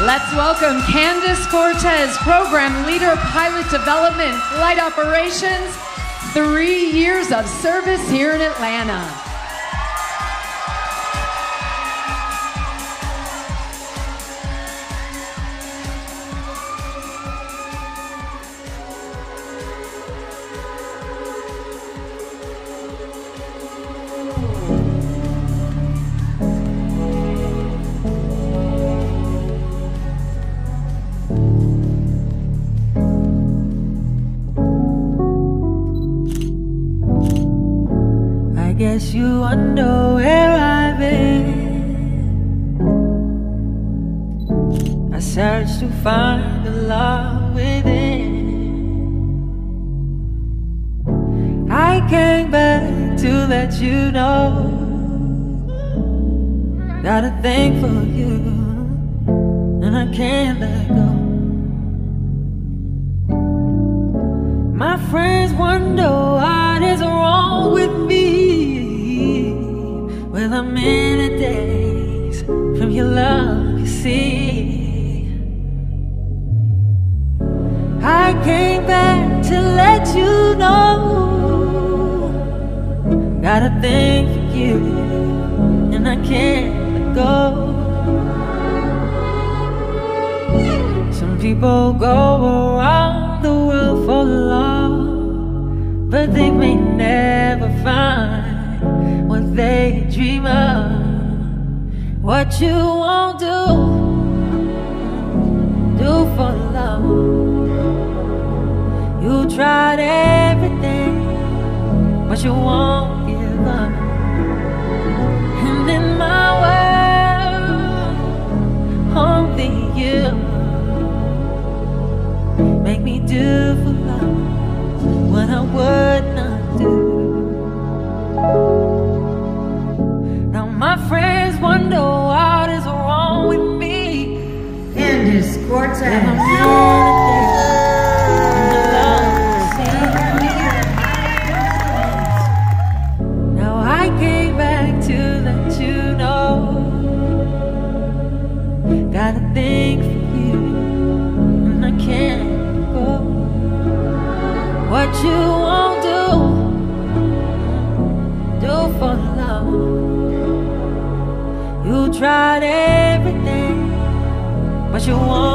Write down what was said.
Let's welcome Candace Cortez, Program Leader, Pilot Development, Flight Operations, 3 years of service here in Atlanta. I guess you wonder where I've been. I searched to find the love within. I came back to let you know, got a thing for you, and I can't let go. My friends wonder what is wrong with me. Well, I'm in a daze from your love, you see. I came back to let you know, got a thing for you, and I can't let go. Some people go around the world for love, but they may never find what they dream of. What you won't do for love. You tried everything, but you won't give up. And in my world, only you make me do for love what I would not do. Now my friends wonder what is wrong with me. Candace Cortez. Now I came back to let you know, got a thing for you, and I can't go. What you won't do for love. You tried everything, but you won't